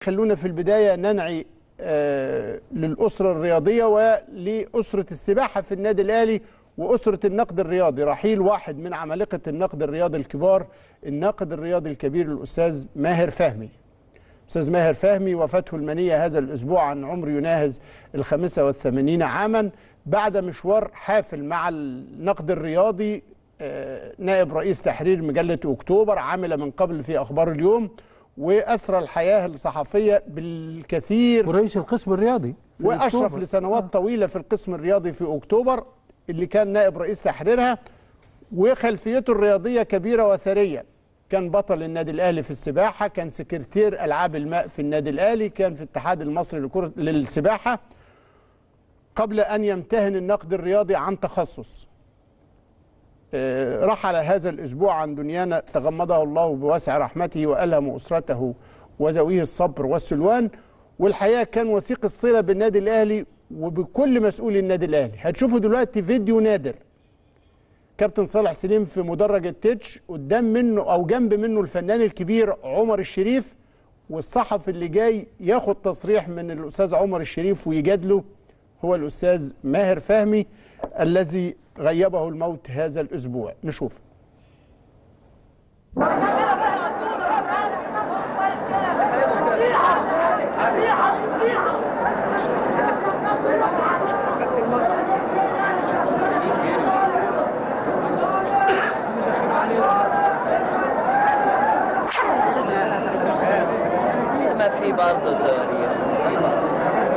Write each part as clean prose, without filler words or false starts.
خلونا في البداية ننعي للأسرة الرياضية ولأسرة السباحة في النادي الأهلي وأسرة النقد الرياضي. رحيل واحد من عمالقة النقد الرياضي الكبار، الناقد الرياضي الكبير الأستاذ ماهر فهمي. أستاذ ماهر فهمي وفاته المنية هذا الأسبوع عن عمر يناهز 85 عاما، بعد مشوار حافل مع النقد الرياضي. نائب رئيس تحرير مجلة أكتوبر، عمل من قبل في أخبار اليوم، وأسرى الحياة الصحفية بالكثير، ورئيس القسم الرياضي وأشرف لسنوات طويلة في القسم الرياضي في أكتوبر اللي كان نائب رئيس تحريرها، وخلفيته الرياضية كبيرة وثرية. كان بطل النادي الأهلي في السباحة، كان سكرتير ألعاب الماء في النادي الأهلي، كان في الاتحاد المصري للسباحة قبل أن يمتهن النقد الرياضي عن تخصص. رحل هذا الأسبوع عن دنيانا، تغمده الله بواسع رحمته وألهم أسرته وذويه الصبر والسلوان. والحقيقة كان وثيق الصلة بالنادي الأهلي وبكل مسؤولي النادي الأهلي. هتشوفوا دلوقتي فيديو نادر، كابتن صالح سليم في مدرج التتش، قدام منه أو جنب منه الفنان الكبير عمر الشريف، والصحفي اللي جاي ياخد تصريح من الأستاذ عمر الشريف ويجادله هو الأستاذ ماهر فهمي الذي غيبه الموت هذا الأسبوع. نشوف. ما في برضه صواريخ، في برضه.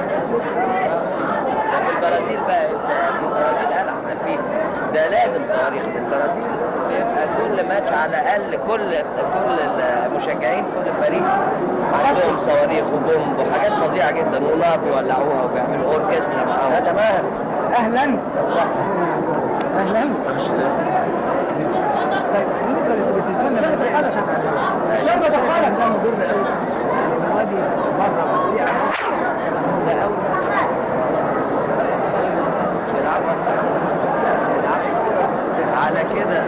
ده في البرازيل بقى، البرازيل قلعة، ده في، ده لازم صواريخ في البرازيل. بيبقى كل ماتش على الأقل كل المشجعين كل فريق عندهم صواريخ وبومب وحاجات فظيعة جدا، ونار بيولعوها وبيعملوا أوركسترا معاهم. يا جماعة أهلا أهلا. طيب بالنسبة للتلفزيون لما زي أنا شغال دخلك ده مدير النوادي بره بتذيع ده أول على كده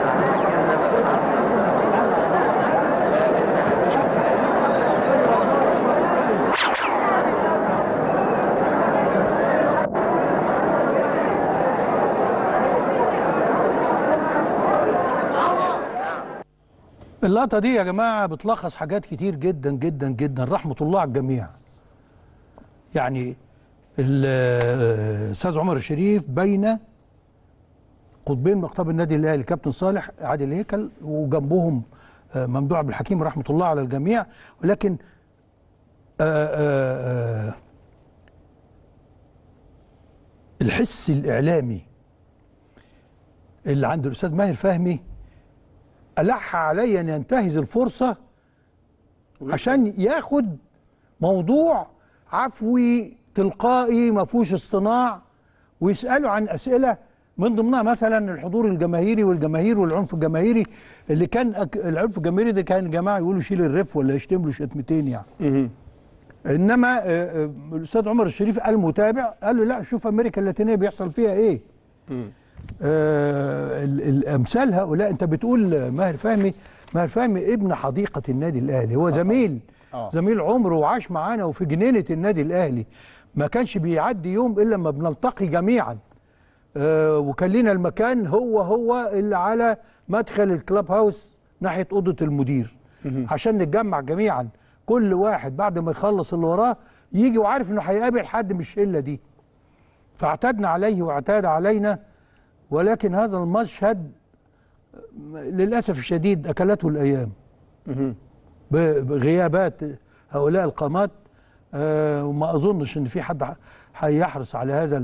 اللقطة دي يا جماعة بتلخص حاجات كتير جدا جدا جدا، رحمة الله على الجميع. يعني الأستاذ عمر الشريف بين قطبين مقطب النادي الأهلي، كابتن صالح عادل هيكل وجنبهم ممدوح عبد الحكيم رحمة الله على الجميع. ولكن الحس الإعلامي اللي عند الأستاذ ماهر فهمي ألح علي أن ينتهز الفرصة عشان ياخد موضوع عفوي تلقائي ما فيهوش اصطناع، ويسألوا عن أسئلة من ضمنها مثلا الحضور الجماهيري والعنف الجماهيري، اللي كان العنف الجماهيري ده كان جماعة يقولوا شيل الرف ولا يشتم له شتمتين يعني. إنما الأستاذ عمر الشريف قال متابع، قال له لا شوف أمريكا اللاتينية بيحصل فيها إيه. الامثال هؤلاء. انت بتقول ماهر فهمي ابن حديقه النادي الاهلي، هو زميل عمره وعاش معانا وفي جنينه النادي الاهلي، ما كانش بيعدي يوم الا لما بنلتقي جميعا. وكان لنا المكان هو اللي على مدخل الكلاب هاوس ناحيه اوضه المدير، عشان نتجمع جميعا، كل واحد بعد ما يخلص اللي وراه يجي وعارف انه هيقابل حد من الشله دي. فاعتدنا عليه واعتاد علينا، ولكن هذا المشهد للأسف الشديد أكلته الأيام بغيابات هؤلاء القامات. وما أظنش أن في حد هيحرص على هذا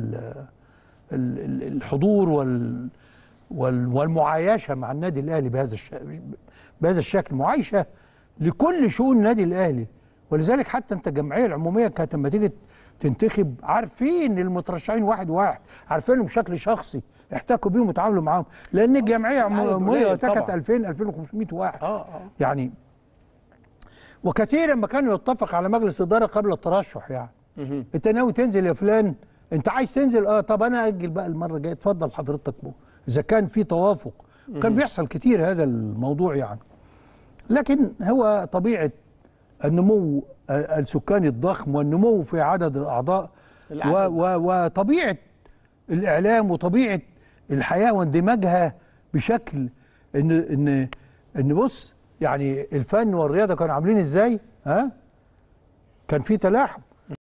الحضور والمعايشة مع النادي الأهلي بهذا الشكل، معايشة لكل شؤون النادي الأهلي. ولذلك حتى أنت الجمعية العمومية كانت لما تيجي تنتخب عارفين المترشحين واحد واحد، عارفينهم بشكل شخصي، احتكوا بيهم وتعاملوا معاهم، لان الجمعيه عموميه كانت 2500 واحد. يعني وكثيرا ما كانوا يتفق على مجلس اداره قبل الترشح. يعني انت ناوي تنزل يا فلان، انت عايز تنزل؟ طب انا اجل بقى المره الجايه، اتفضل حضرتك اذا كان في توافق. كان بيحصل كتير هذا الموضوع يعني. لكن هو طبيعه النمو السكاني الضخم والنمو في عدد الأعضاء وطبيعة الإعلام وطبيعة الحياة واندماجها بشكل إن بص يعني الفن والرياضة كانوا عاملين إزاي؟ ها؟ كان في تلاحم.